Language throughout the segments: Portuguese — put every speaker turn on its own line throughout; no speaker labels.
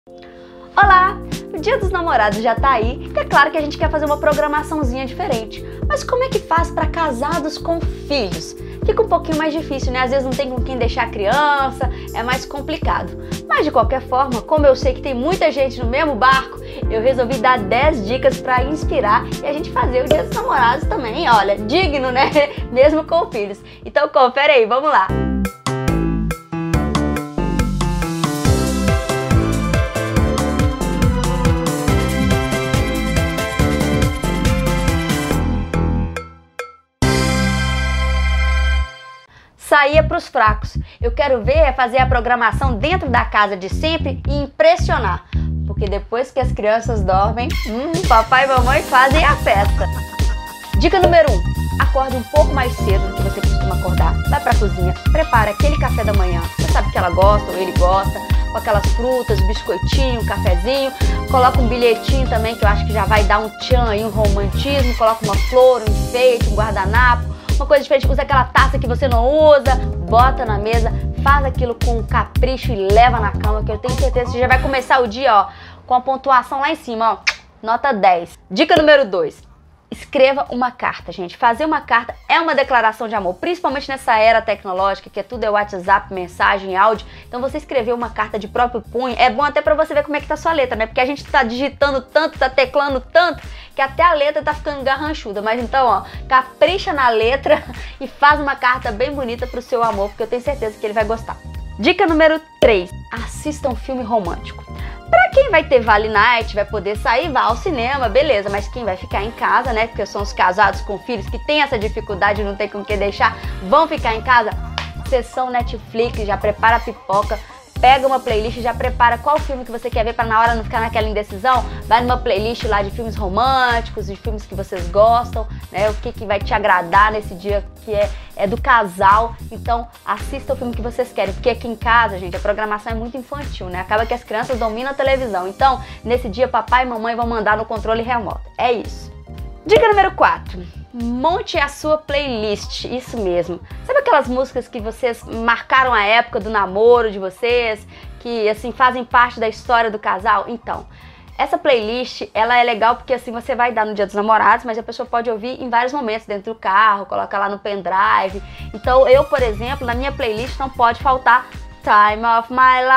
Olá! O Dia dos Namorados já tá aí e é claro que a gente quer fazer uma programaçãozinha diferente. Mas como é que faz para casados com filhos? Fica um pouquinho mais difícil, né? Às vezes não tem com quem deixar a criança, é mais complicado. Mas de qualquer forma, como eu sei que tem muita gente no mesmo barco, eu resolvi dar 10 dicas para inspirar e a gente fazer o Dia dos Namorados também, olha, digno, né? Mesmo com filhos. Então confere aí, vamos lá! Sair para os fracos. Eu quero ver fazer a programação dentro da casa de sempre e impressionar. Porque depois que as crianças dormem, papai e mamãe fazem a festa. Dica número 1. Acorde um pouco mais cedo do que você costuma acordar. Vai para a cozinha, prepara aquele café da manhã. Você sabe que ela gosta ou ele gosta. Com aquelas frutas, biscoitinho, cafezinho. Coloca um bilhetinho também que eu acho que já vai dar um tchan aí, um romantismo. Coloca uma flor, um enfeite, um guardanapo. Uma coisa diferente, usa aquela taça que você não usa, bota na mesa, faz aquilo com capricho e leva na cama, que eu tenho certeza que você já vai começar o dia, ó, com a pontuação lá em cima, ó, nota 10. Dica número 2. Escreva uma carta, gente. Fazer uma carta é uma declaração de amor, principalmente nessa era tecnológica, que tudo é WhatsApp, mensagem, áudio. Então você escrever uma carta de próprio punho é bom até pra você ver como é que tá a sua letra, né? Porque a gente tá digitando tanto, tá teclando tanto, que até a letra tá ficando garranchuda. Mas então, ó, capricha na letra e faz uma carta bem bonita pro seu amor, porque eu tenho certeza que ele vai gostar. Dica número 3. Assista um filme romântico. Pra quem vai ter Vale Night, vai poder sair, vá ao cinema, beleza. Mas quem vai ficar em casa, né? Porque são os casados com filhos que tem essa dificuldade, não tem com quem deixar, vão ficar em casa. Sessão Netflix, já prepara a pipoca. Pega uma playlist e já prepara qual filme que você quer ver para na hora não ficar naquela indecisão. Vai numa playlist lá de filmes românticos, de filmes que vocês gostam, né? O que vai te agradar nesse dia que é do casal. Então assista o filme que vocês querem, porque aqui em casa, gente, a programação é muito infantil, né? Acaba que as crianças dominam a televisão. Então, nesse dia, papai e mamãe vão mandar no controle remoto. É isso. Dica número 4. Monte a sua playlist, isso mesmo. Sabe aquelas músicas que vocês marcaram a época do namoro de vocês, que assim fazem parte da história do casal? Então, essa playlist, ela é legal porque assim você vai dar no Dia dos Namorados, mas a pessoa pode ouvir em vários momentos dentro do carro, coloca lá no pendrive. Então eu, por exemplo, na minha playlist não pode faltar Time of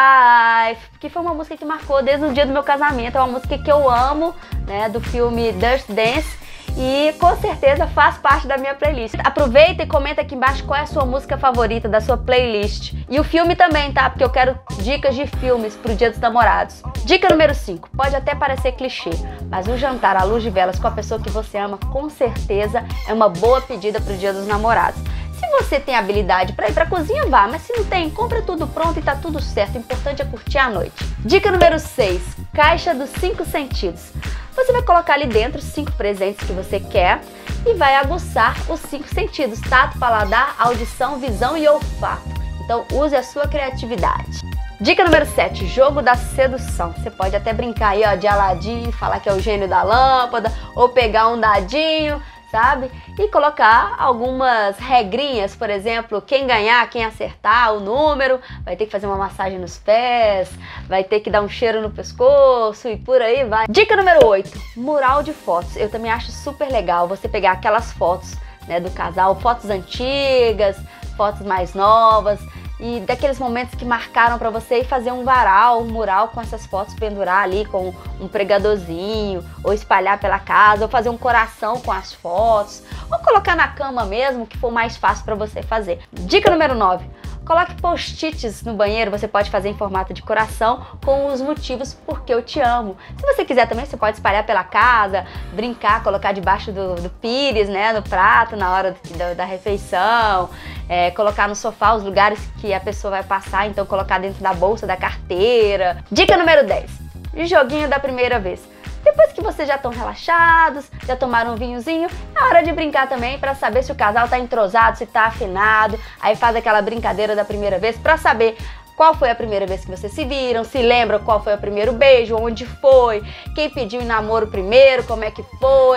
My Life, que foi uma música que marcou desde o dia do meu casamento. É uma música que eu amo, né, do filme Dirty Dance. E com certeza faz parte da minha playlist. Aproveita e comenta aqui embaixo qual é a sua música favorita da sua playlist. E o filme também, tá? Porque eu quero dicas de filmes pro Dia dos Namorados. Dica número 5. Pode até parecer clichê, mas um jantar à luz de velas com a pessoa que você ama, com certeza é uma boa pedida pro Dia dos Namorados. Se você tem habilidade para ir pra cozinha, vá. Mas se não tem, compra tudo pronto e tá tudo certo. O importante é curtir a noite. Dica número 6. Caixa dos 5 sentidos. Você vai colocar ali dentro 5 presentes que você quer e vai aguçar os 5 sentidos: tato, paladar, audição, visão e olfato. Então use a sua criatividade. Dica número 7, jogo da sedução. Você pode até brincar aí, ó, de Aladim, falar que é o gênio da lâmpada, ou pegar um dadinho, sabe? E colocar algumas regrinhas, por exemplo, quem ganhar, quem acertar o número, vai ter que fazer uma massagem nos pés, vai ter que dar um cheiro no pescoço e por aí vai. Dica número 8, mural de fotos. Eu também acho super legal você pegar aquelas fotos, né, do casal, fotos antigas, fotos mais novas, e daqueles momentos que marcaram pra você e fazer um varal, um mural com essas fotos, pendurar ali com um pregadorzinho, ou espalhar pela casa, ou fazer um coração com as fotos, ou colocar na cama mesmo, que for mais fácil pra você fazer. Dica número 9. Coloque post-its no banheiro, você pode fazer em formato de coração com os motivos porque eu te amo. Se você quiser também, você pode espalhar pela casa, brincar, colocar debaixo do pires, né, no prato, na hora da refeição, colocar no sofá os lugares que a pessoa vai passar, então colocar dentro da bolsa, da carteira. Dica número 10, joguinho da primeira vez. Depois que vocês já estão relaxados, já tomaram um vinhozinho, é hora de brincar também para saber se o casal tá entrosado, se tá afinado. Aí faz aquela brincadeira da primeira vez para saber qual foi a primeira vez que vocês se viram, se lembram qual foi o primeiro beijo, onde foi, quem pediu em namoro primeiro, como é que foi.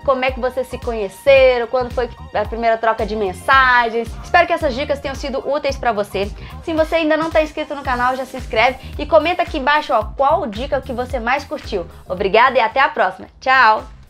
como é que vocês se conheceram, quando foi a primeira troca de mensagens. Espero que essas dicas tenham sido úteis para você. Se você ainda não está inscrito no canal, já se inscreve e comenta aqui embaixo qual dica que você mais curtiu. Obrigada e até a próxima. Tchau!